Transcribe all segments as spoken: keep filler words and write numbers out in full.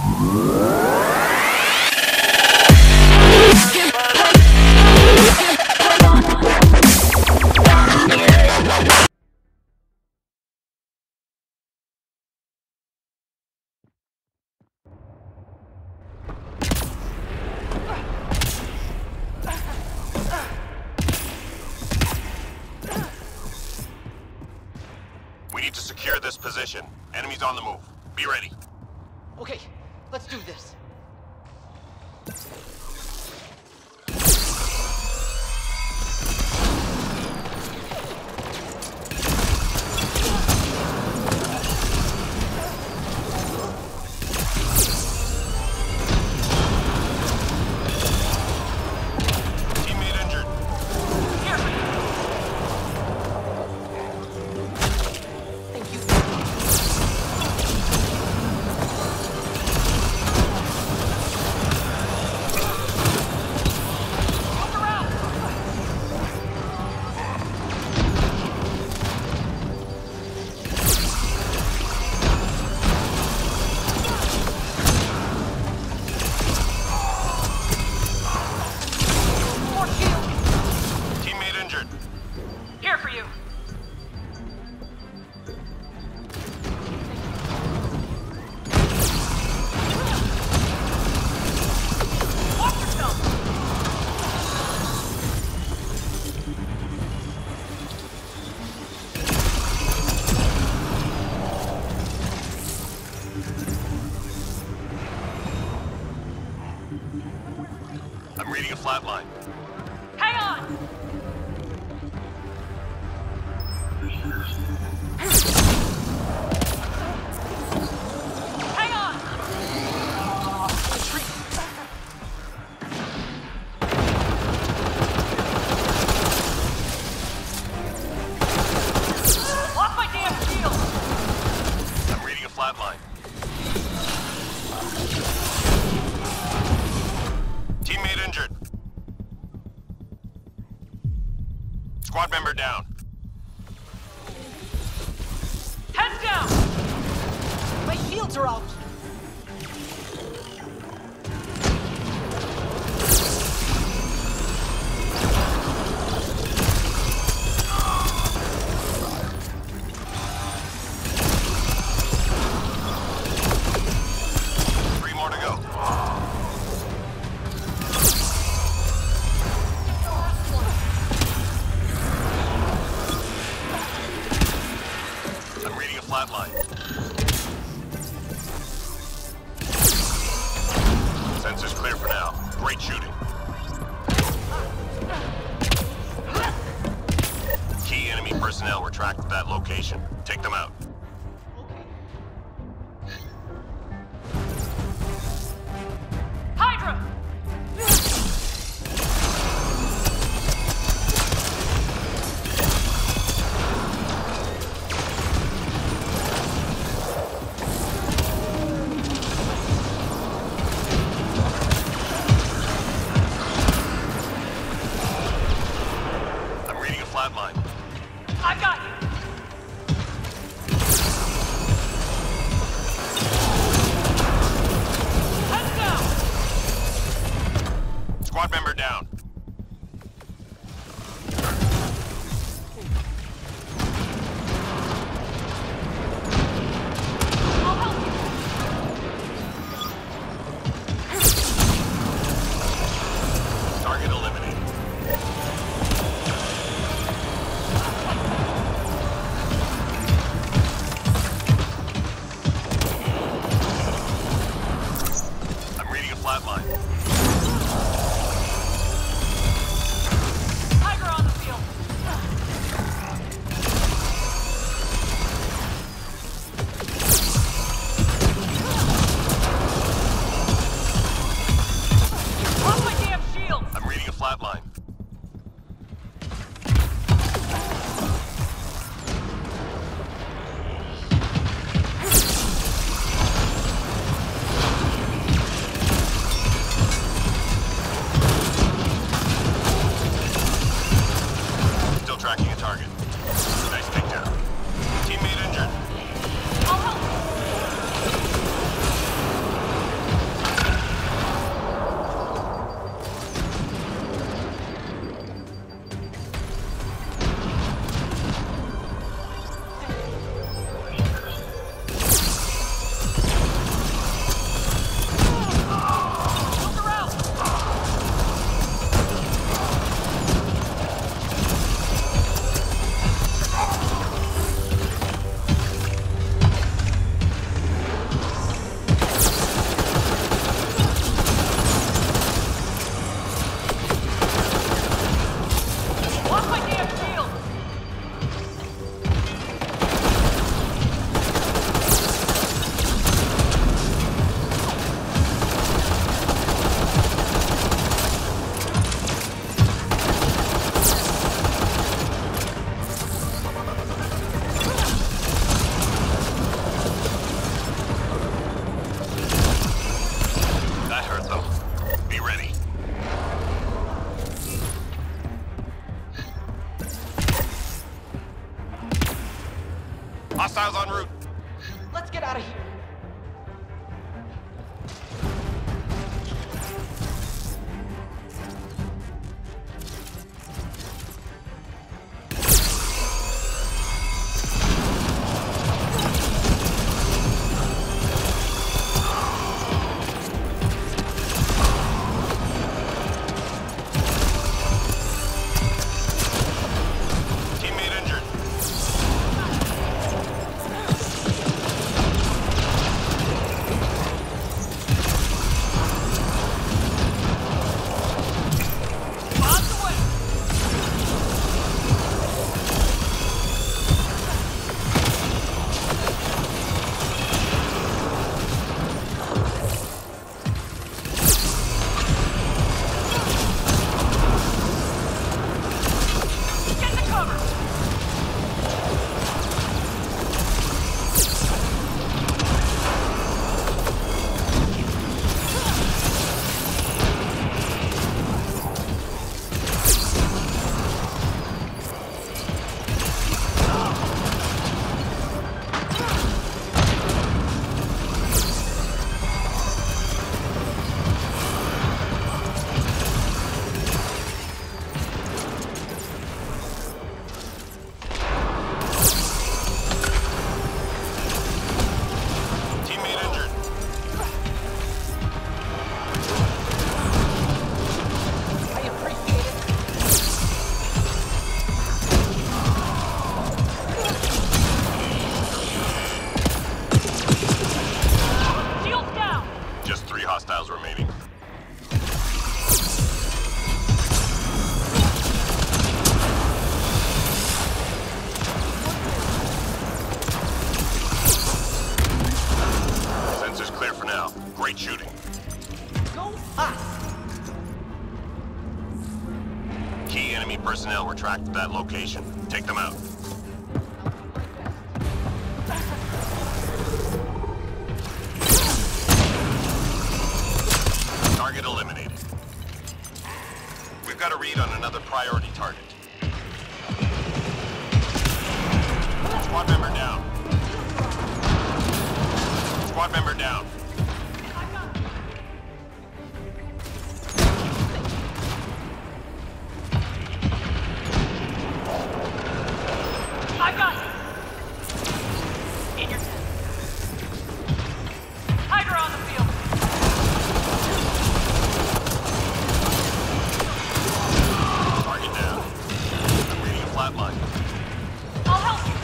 We need to secure this position. Enemies on the move. Be ready. Okay, let's do this. Teammate injured. Here. Thank you. Look around. More shield. Teammate injured. Here for you. Watch yourself. I'm reading a flat line. Hang on. Hang on. Retreat. Lock my damn shield. I'm reading a flat line. Teammate injured. Squad member down. Heads down. My shields are out. Three more to go. I'm reading a flat line. Sensors clear for now. Great shooting. Key enemy personnel were tracked at that location. Take them out. Hydra. I'm reading a flat line. I've got you. Just three hostiles remaining. Sensors clear for now. Great shooting. Go us! Key enemy personnel were tracked to that location. Take them out. Target eliminated. We've got a read on another priority target. Squad member down. Squad member down. I got it! In your tent. Hydra on the field! Target down. I'm reading a flatline. I'll help you!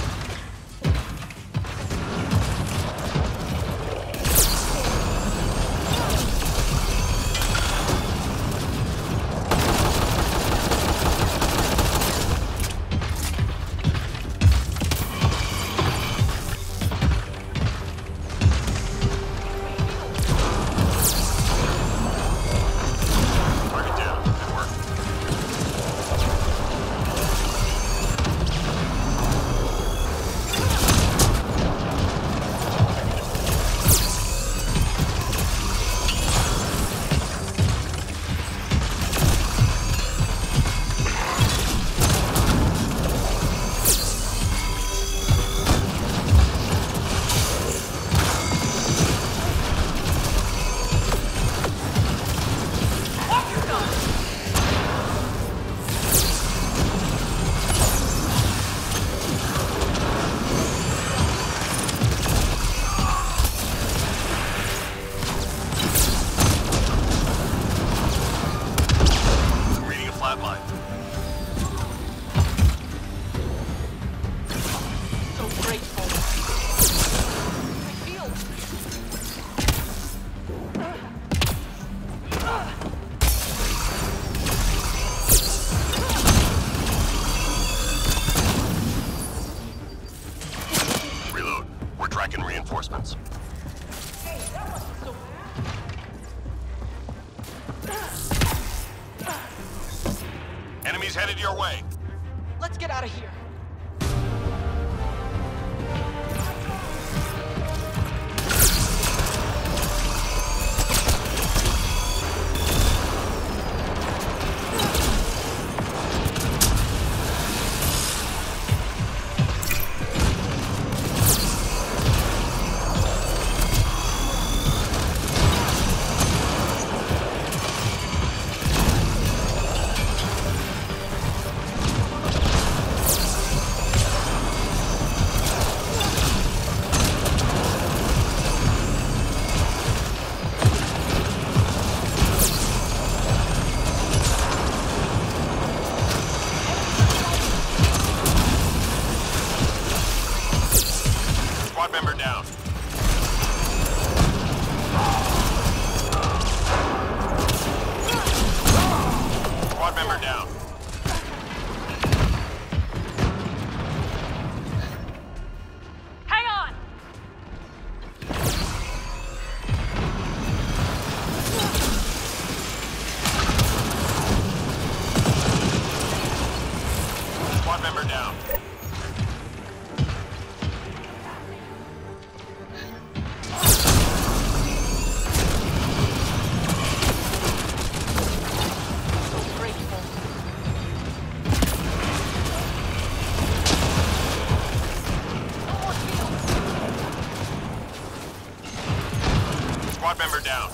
Target down. Good work. Walk your gun! I'm reading a flatline. So grateful. I feel... Reload. We're tracking reinforcements. Hey, that wasn't so bad. Enemies headed your way. Let's get out of here. Squad member down. Squad member down. Hang on! Squad member down. So grateful. No more field. Squad member down.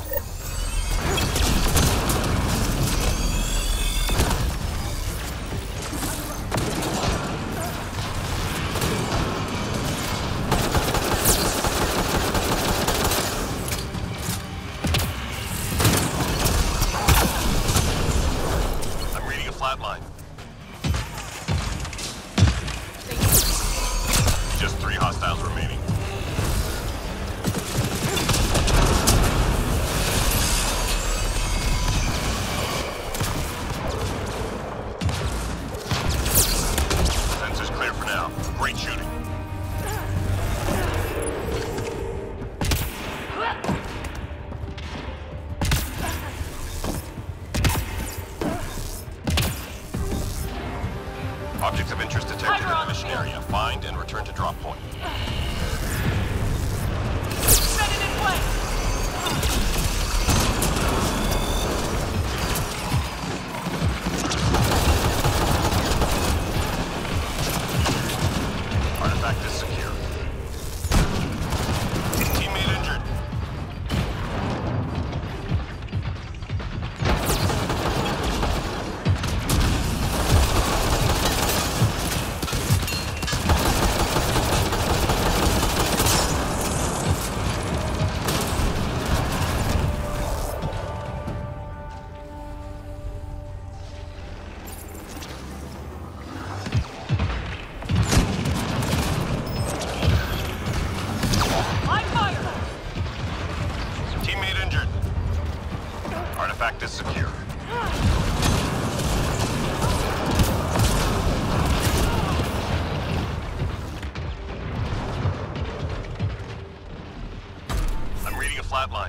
I'm reading a flatline. Just three hostiles remaining. Artifact is secure. I'm reading a flatline.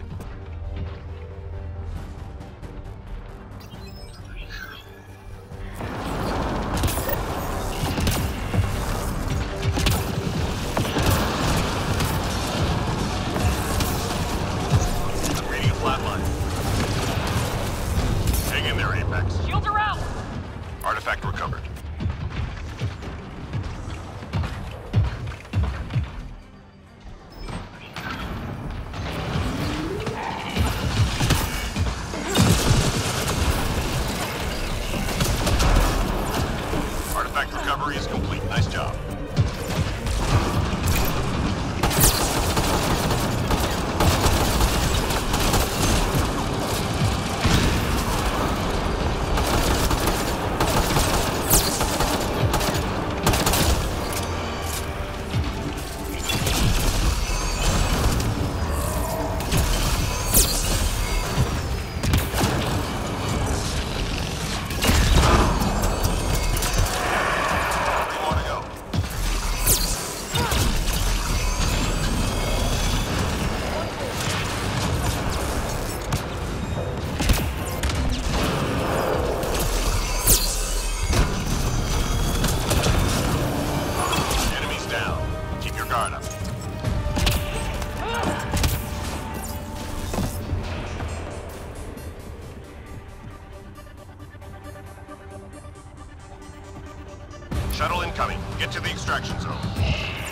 Shields are out! Artifact recovered. Artifact recovery is complete. Nice job. Shuttle incoming. Get to the extraction zone.